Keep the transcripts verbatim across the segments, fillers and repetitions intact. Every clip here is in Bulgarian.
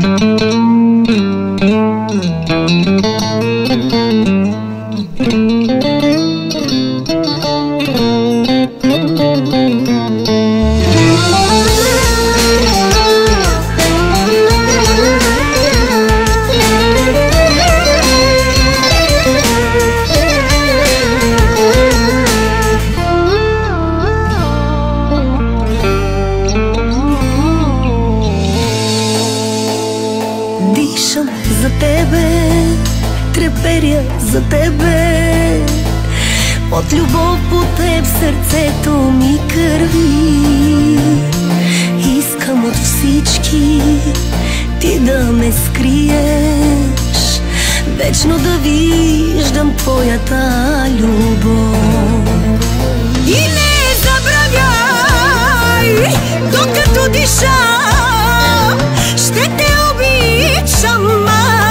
Дишам за тебе, треперя за тебе, от любов по теб сърцето ми кърви. Искам от всички ти да ме скриеш, вечно да виждам твоята любов. И не забравяй, докато диша, ще те обичам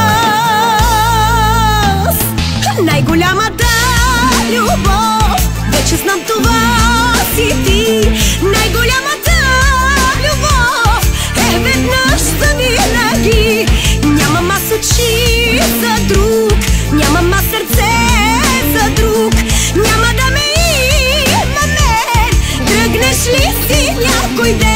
аз. Най-голямата любов, вече знам това си ти. Най-голямата любов е веднъж завинаги. Нямам аз очи за друг, нямам аз сърце за друг. Няма да ме има мен, тръгнеш ли си някой ден.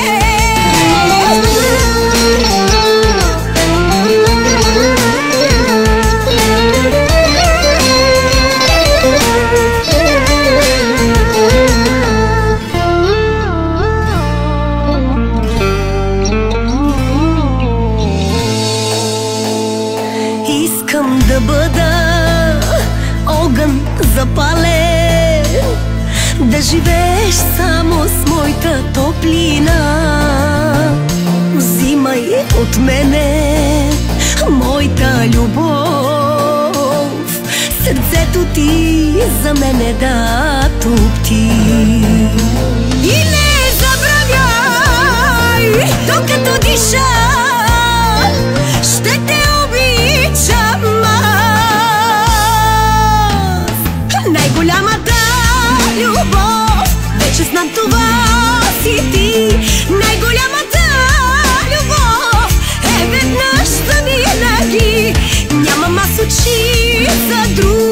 Искам да бъда огън запален, да живееш само с моята топлина. Взимай от мене моята любов, сърцето ти за мене да топти. И не забравяй, докато диша, ще те обичам аз. Най-голямата любов, вече знам това си ти. Най-голямата любов е веднъж завинаги. Нямам аз очи за друг,